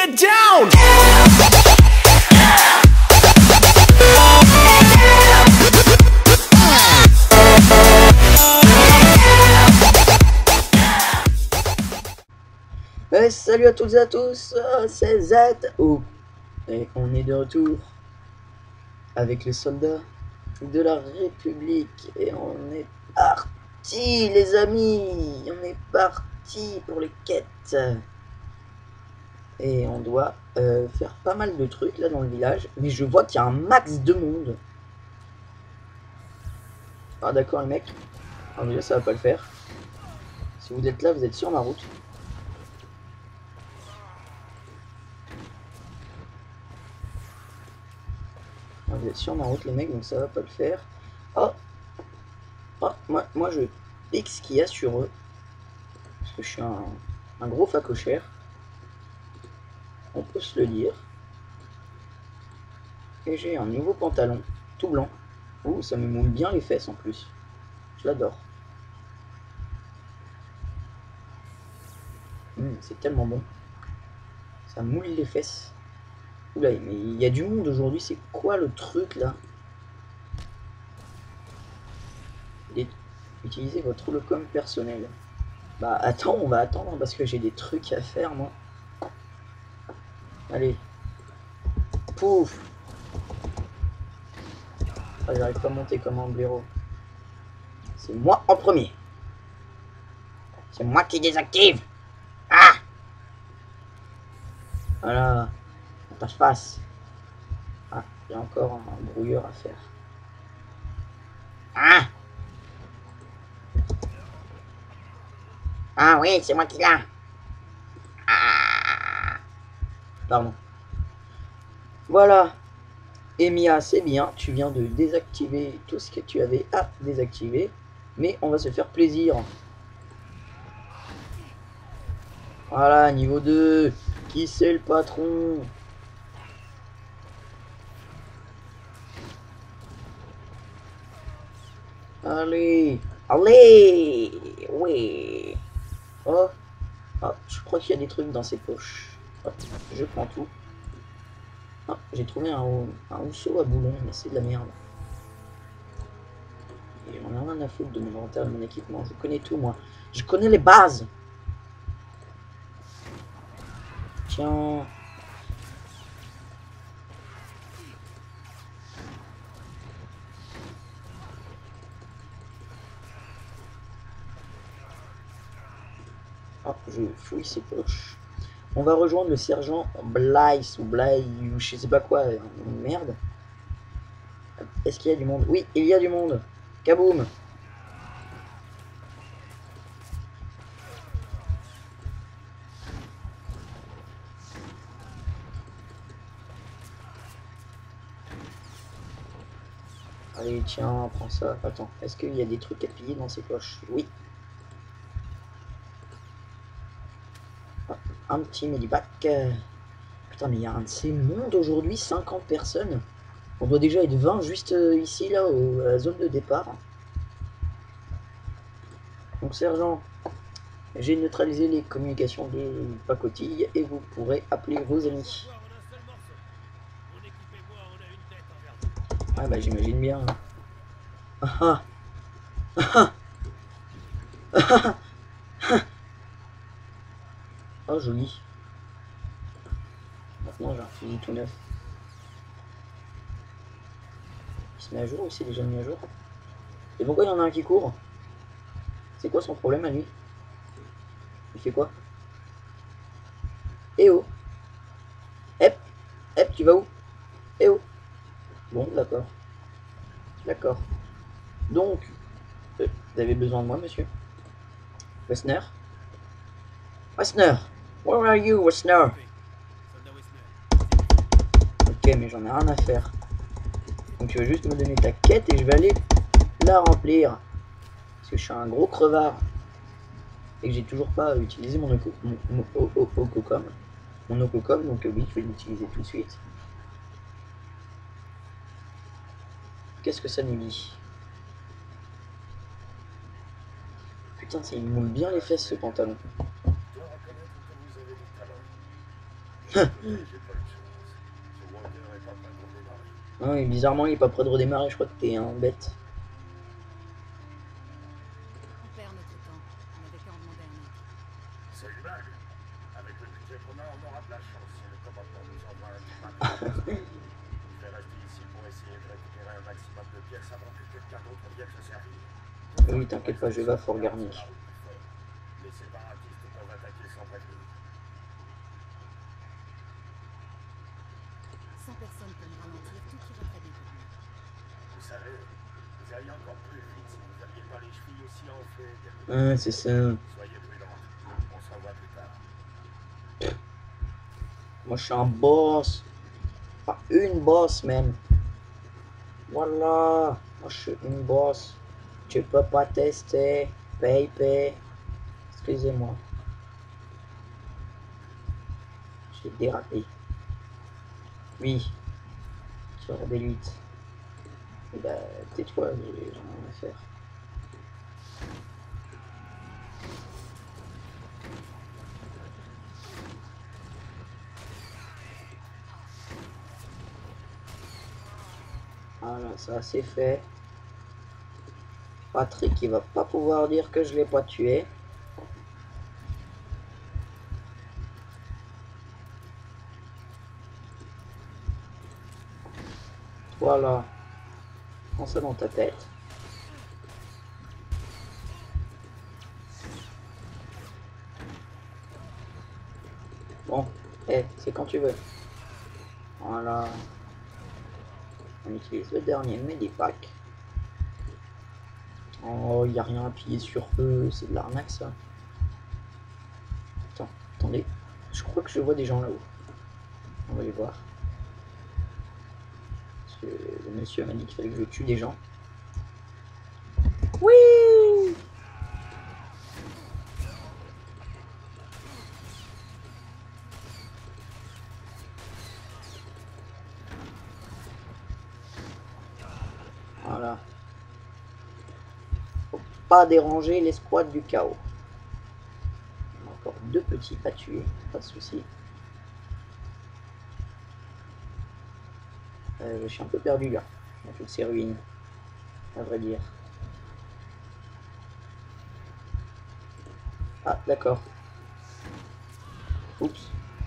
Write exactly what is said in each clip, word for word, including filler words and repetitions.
Get down! Ouais, salut à toutes et à tous, c'est Z O et on est de retour avec les soldats de la République et on est parti les amis, on est parti pour les quêtes et on doit euh, faire pas mal de trucs là dans le village, mais je vois qu'il y a un max de monde. Ah d'accord les mecs, alors déjà ça va pas le faire. Si vous êtes là, vous êtes sur ma route. Vous êtes sur ma route les mecs, donc ça va pas le faire. Oh, oh moi, moi je pique ce qu'il y a sur eux. Parce que je suis un, un gros facochère. On peut se le dire. Et j'ai un nouveau pantalon, tout blanc. Ouh, ça me moule bien les fesses en plus. Je l'adore. Mmh, c'est tellement bon. Ça moule les fesses. Oula, mais il y a du monde aujourd'hui, c'est quoi le truc là? Utilisez votre holocom personnel. Bah attends, on va attendre parce que j'ai des trucs à faire moi. Allez. Pouf. Ah, j'arrive pas à monter comme un blaireau. C'est moi en premier. C'est moi qui désactive. Ah. Voilà. Ta face. Ah, il y a encore un brouilleur à faire. Ah. Ah oui, c'est moi qui l'a. Ah. Pardon. Voilà. Emiya, c'est bien. Tu viens de désactiver tout ce que tu avais à désactiver. Mais on va se faire plaisir. Voilà, niveau deux. Qui c'est le patron? Allez. Allez. Oui. Oh. Oh, je crois qu'il y a des trucs dans ses poches. Hop, je prends tout. Ah, j'ai trouvé un, un housseau à boulon, mais c'est de la merde. Et j'en ai rien à foutre de mon inventaire et de mon équipement. Je connais tout, moi. Je connais les bases. Tiens. Hop, je fouille ses poches. On va rejoindre le sergent Blaise ou Blaise ou je sais pas quoi. Merde. Est-ce qu'il y a du monde? Oui, il y a du monde. Kaboum. Allez, tiens, prends ça. Attends, est-ce qu'il y a des trucs à piller dans ses poches? Oui. Un petit medipack. Putain, mais il y a un de ces mondes aujourd'hui, cinquante personnes. On doit déjà être vingt juste ici, là, au, à la zone de départ. Donc, sergent, j'ai neutralisé les communications de pacotille et vous pourrez appeler vos amis. Ah, bah, j'imagine bien. Ah ah ah. Oh, joli. Maintenant, j'ai un fusil tout neuf. Il se met à jour ou c'est déjà mis à jour? Et pourquoi il y en a un qui court? C'est quoi son problème à lui? Il fait quoi? Eh oh! Hep! Hep, tu vas où? Eh oh! Bon, d'accord. D'accord. Donc, euh, vous avez besoin de moi, monsieur? Wessner? Wessner! Where are you, Wessner? Ok, mais j'en ai rien à faire. Donc tu vas juste me donner ta quête et je vais aller la remplir. Parce que je suis un gros crevard. Et que j'ai toujours pas utilisé mon Ococom. Mon, mon, mon, mon, mon Ococom, donc oui, je vais l'utiliser tout de suite. Qu'est-ce que ça nous dit? Putain, ça il moule bien les fesses ce pantalon. Non, et bizarrement, il est pas prêt de redémarrer. Je crois que t'es un bête. On perd notre temps. On avait qu'à en demander un autre. C'est une blague. Avec le budget qu'on a, on aura de la chance si le commandement nous envoie un combattant. Je vais rester ici pour essayer de récupérer un maximum de pièces avant que quelqu'un d'autre vienne se servir. Oui, t'inquiète pas, je vais à Fort Garni. Les séparatistes peuvent attaquer sans prévenir. Cent personnes pour me ralentir, tout ira très bien pour moi. Vous savez, vous alliez encore plus vite si vous n'aviez pas les chevilles aussi enflées. Ah, c'est ça. Soyez prudents. On se revoit plus tard. Moi, je suis un boss. Pas une boss, même. Voilà. Moi, je suis une boss. Tu peux pas tester. Paye, paye. Excusez-moi. J'ai dérapé. Oui. Sur la belle huit. Et bah, tais-toi, j'ai rien à faire. Voilà, ça c'est fait. Patrick, il va pas pouvoir dire que je l'ai pas tué. Voilà. Prends ça dans ta tête. Bon, eh, c'est quand tu veux. Voilà. On utilise le dernier Medipack. Oh, il n'y a rien à appuyer sur eux, c'est de l'arnaque ça. Attends, attendez. Je crois que je vois des gens là-haut. On va les voir. Parce que le monsieur m'a dit qu'il fallait que je tue des gens. Oui! Voilà. Faut pas déranger l'escouade du chaos. On a encore deux petits à tuer, pas de soucis. Euh, je suis un peu perdu là, dans toutes ces ruines, à vrai dire. Ah, d'accord. Oups.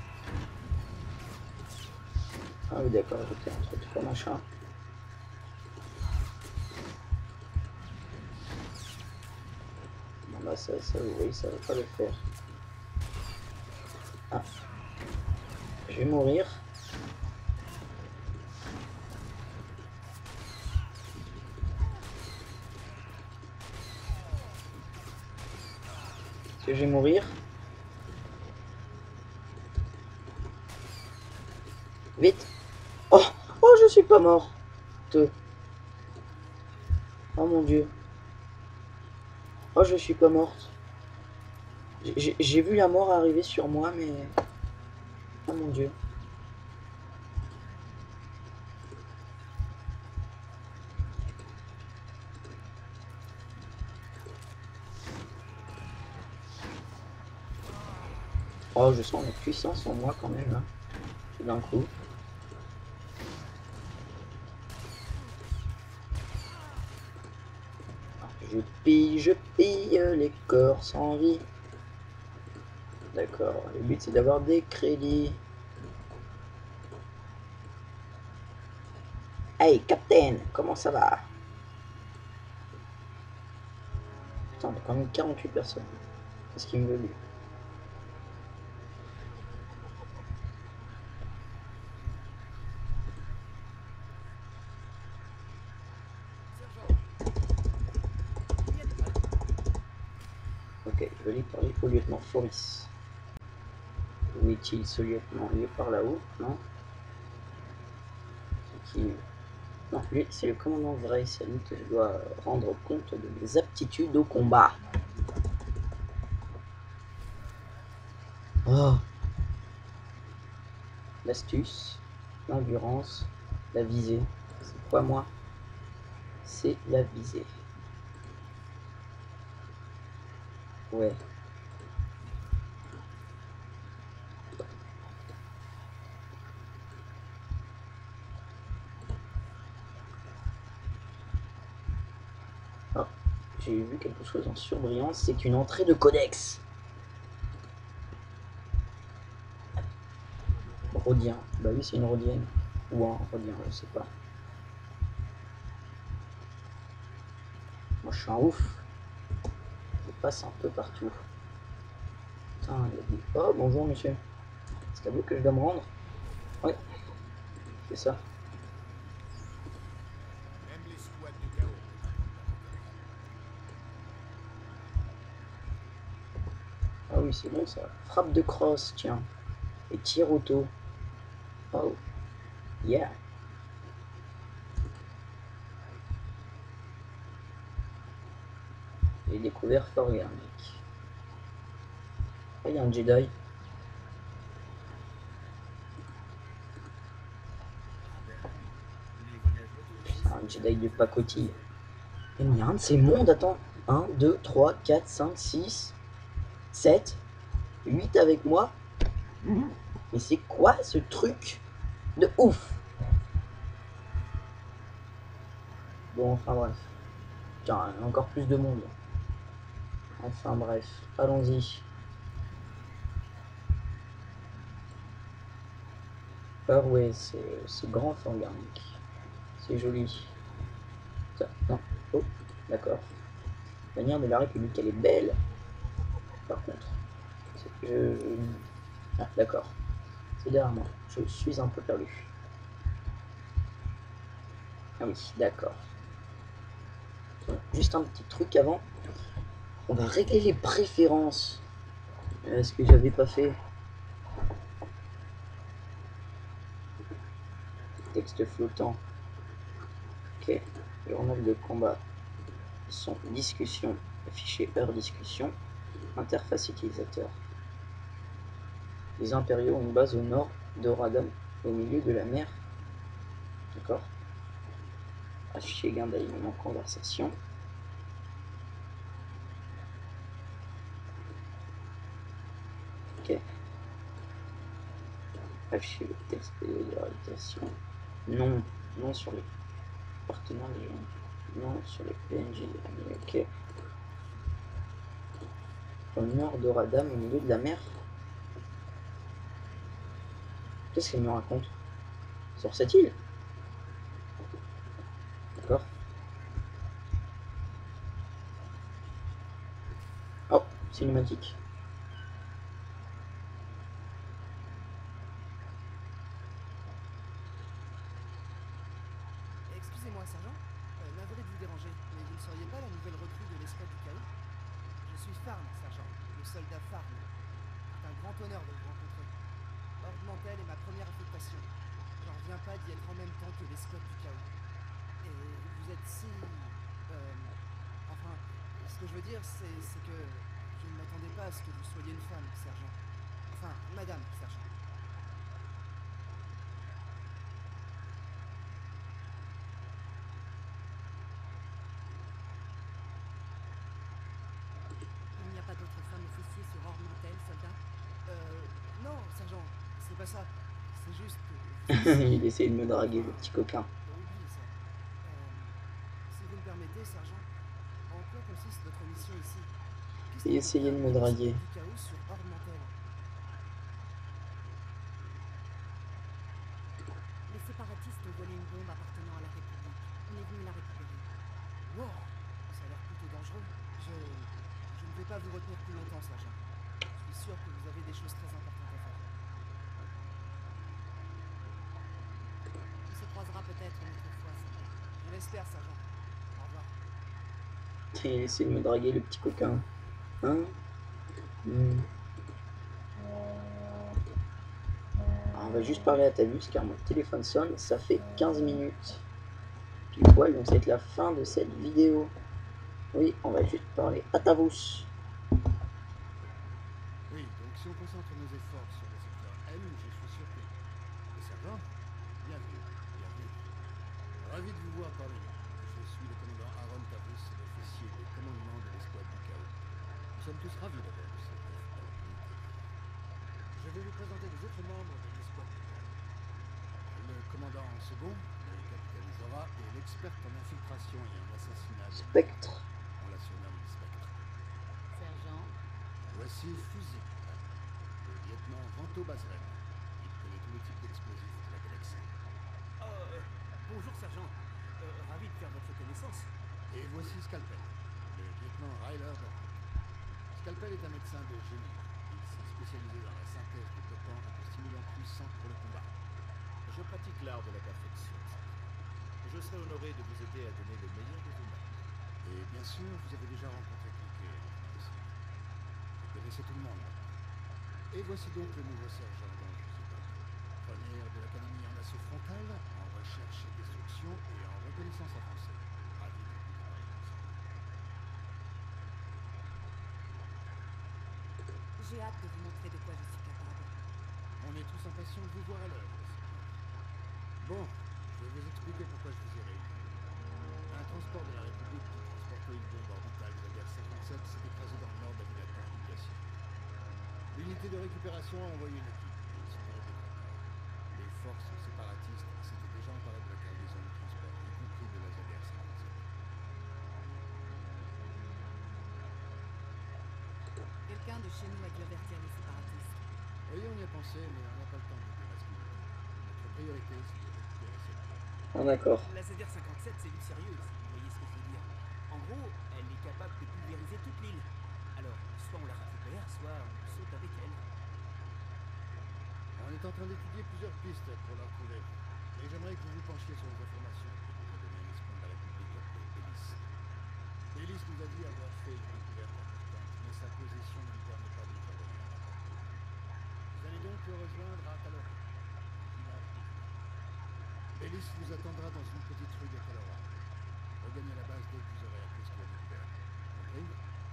Ah oui, d'accord, j'étais entre trois machins. Bon bah ça, ça, oui, ça va pas le faire. Ah. Je vais mourir. Est-ce que je vais mourir? Vite! Oh! Oh, je suis pas mort! Deux. Oh mon dieu. Oh, je suis pas morte. J'ai vu la mort arriver sur moi, mais... Oh mon dieu. Oh, je sens la puissance en moi quand même, hein. Tout d'un coup. Je pille, je pille les corps sans vie. D'accord, le but c'est d'avoir des crédits. Hey, Captain, comment ça va? Putain, on a quand même quarante-huit personnes. Qu'est-ce qu'il me veut lui? Ok, je vais aller parler au lieutenant Floris. Où est-il ce lieutenant? Il est par là-haut, non? C'est qui? Non, lui, c'est le commandant vrai, c'est à lui que je dois rendre compte de mes aptitudes au combat. Oh. L'astuce, l'endurance, la visée. C'est quoi moi? C'est la visée. Ouais. j'ai vu quelque chose en surbrillance, c'est une entrée de codex. Rodien, bah oui c'est une rodienne. Ou un rodien, je sais pas. Moi je suis un ouf. Je passe un peu partout. Putain, il y a des... Oh bonjour monsieur. Est-ce qu'à vous que je dois me rendre? Ouais, c'est ça. Même les squats du chaos. Ah oui c'est bon ça. Frappe de crosse, tiens. Et tir auto. Oh. Yeah. J'ai découvert Forger, mec. Ah, il y a un Jedi. Putain, un Jedi de pacotille. Et il y a un de ces mondes, attends. un, deux, trois, quatre, cinq, six, sept, huit avec moi. Mais c'est quoi ce truc de ouf? Bon, enfin bref. Tiens, encore plus de monde. Enfin bref, allons-y. Ah ouais, c'est grand Forger, mec. C'est joli. Ça, non. Oh, d'accord. La manière de la République, elle est belle. Par contre, je... Ah, d'accord. C'est derrière moi. Je suis un peu perdu. Ah oui, d'accord. Juste un petit truc avant. On va régler les préférences. Est-ce que j'avais pas fait? Texte flottant. Ok. Journal de combat. Son discussion. Affiché heure discussion. Interface utilisateur. Les impériaux ont une base au nord de Radam, au milieu de la mer. D'accord. Afficher gain d'alignement conversation. Ok. Afficher le texte de réalisation. Non. Non sur les partenaires des gens. Non sur les P N J. Ok. Au nord de Radam, au milieu de la mer. Qu'est-ce qu'elle me raconte? Sur cette île? D'accord. Oh, cinématique. Excusez-moi, sergent. Euh, navré de vous déranger, mais vous ne seriez pas la nouvelle recrue de l'escouade du chaos? Je suis Farn, sergent, le soldat Farn. C'est un grand honneur de vous rencontrer. Horde Mantell est ma première affectation. J'en reviens pas d'y être en même temps que l'escouade du chaos. Et vous êtes si... Euh, enfin, ce que je veux dire, c'est que je ne m'attendais pas à ce que vous soyez une femme, sergent. Enfin, madame, sergent. Il n'y a pas d'autres femmes officiers sur Horde Mantell, soldat? Euh... Non, sergent, c'est pas ça. C'est juste que... Il essaie de me draguer, le petit coquin. Oublie ça. Euh, si vous me permettez, sergent, en quoi consiste votre mission ici? Il essayait de me draguer. Du chaos sur Horde Mantell. Les séparatistes ont volé une bombe appartenant à la République. On est venu la récupérer. Wow, ça a l'air plutôt dangereux. Je... je ne vais pas vous retenir plus longtemps, sergent. Je suis sûr que vous avez des choses très importantes à faire. On se croisera peut-être une autre fois, soldat. Je l'espère, sergent. Au revoir. Il essaie de me draguer, le petit coquin. Hein? hmm. Alors, on va juste parler à Talus car mon téléphone sonne, ça fait quinze minutes. Puis poil, donc ça va être la fin de cette vidéo. Oui, on va juste parler à Tavus. Oui, donc si on concentre nos efforts sur le secteur M, je suis sûr que... Le sergent? Bienvenue, bienvenue. Ravi de vous voir parmi nous. Je suis le commandant Aaron Tavus, l'officier de commandement de l'escouade du chaos. Nous sommes tous ravis d'avoir eu cette opportunité. Je vais vous présenter les autres membres de l'escouade du chaos. Le commandant en second, le capitaine Zora, et l'experte en infiltration et en assassinat. Spectre. On la surnomme Spectre. Sergent, Voici Fusil, le lieutenant Vanto Bazren. Il connaît tous les types d'explosifs de la galaxie. Euh, bonjour, sergent. Euh, ravi de faire votre connaissance. Et voici Scalpel, le lieutenant Ryler Doran. Scalpel est un médecin de génie. Il s'est spécialisé dans la synthèse de dopants et de stimulants puissants pour le combat. Je pratique l'art de la perfection. Je serai honoré de vous aider à donner le meilleur de vous-même. Et bien sûr, vous avez déjà rencontré Cliquet aussi. Vous connaissez tout le monde. Et voici donc le nouveau sergent dont je vous ai parlé. Première de l'académie en assaut frontal, en recherche et destruction et en reconnaissance avancée. Ravi de vous parler ensemble. j'ai hâte de vous montrer de quoi je suis capable. On est tous impatients de vous voir à l'œuvre. Bon, je vais vous expliquer pourquoi je vous ai réunis. Un transport de la République qui transportait une bombe orbitale de la guerre cinquante-sept s'est écrasé dans le nord d'Avinatan, Yassi. L'unité de récupération a envoyé une équipe. Ils sont arrivés trop tard. Les forces séparatistes s'étaient déjà emparées de la cargaison de transport, y compris de la Z R cinquante-sept. Quelqu'un de chez nous a dû avertir les séparatistes. Oui, on y a pensé, mais on n'a pas le temps de démasquer. Notre priorité, c'est de récupérer cette bombe. Ah, d'accord. La Z R cinquante-sept, c'est du sérieux, si vous voyez ce que je veux dire. En gros, elle est capable de pulvériser toute l'île. Alors, soit on la récupère, soit on saute avec elle. On est en train d'étudier plusieurs pistes pour la retrouver. Mais j'aimerais que vous vous penchiez sur les informations que nous a données l'espion de la République appelé Ellis. Ellis nous a dit avoir fait une découverte importante, mais sa position ne lui permet pas de nous envoyer un rapport. Vous allez donc le rejoindre à Talora. Ellis vous attendra dans une petite rue de Talora. Regagnez la base dès que vous aurez appris ce qu'il a découvert. Compris?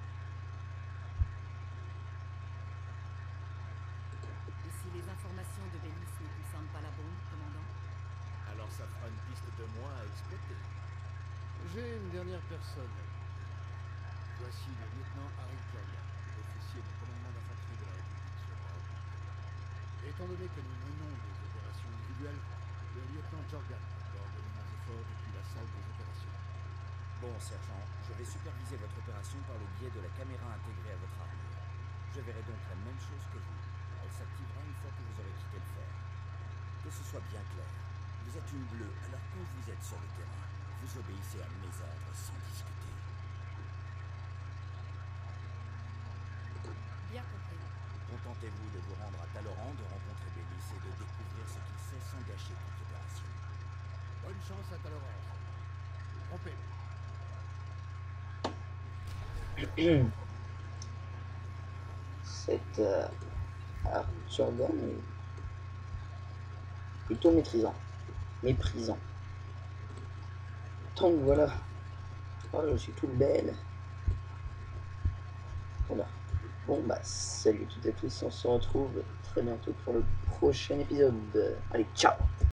Et si les informations de Bélis ne concernent pas la bombe, commandant? Alors ça fera une piste de moi à exploiter. J'ai une dernière personne. Voici le lieutenant Harry Jordan, officier du commandement d'infanterie de la République sur Europe. Étant donné que nous menons des opérations individuelles, le lieutenant Jordan a coordonné nos efforts depuis la salle des opérations. Bon, sergent, je vais superviser votre opération par le biais de la caméra intégrée à votre armure. Je verrai donc la même chose que vous. Elle s'activera une fois que vous aurez quitté le fer. Que ce soit bien clair, vous êtes une bleue, alors quand vous êtes sur le terrain, vous obéissez à mes ordres sans discuter. Bien compris. Contentez-vous de vous rendre à Taloran, de rencontrer Bélis et de découvrir ce qu'il sait sans gâcher toute l'opération. Bonne chance à Talora. Trompez. Cet euh, Harry Jordan est plutôt maîtrisant, méprisant. Donc voilà. Oh, je suis toute belle. Voilà. Bon bah salut toutes et tous, on se retrouve très bientôt pour le prochain épisode. Allez, ciao!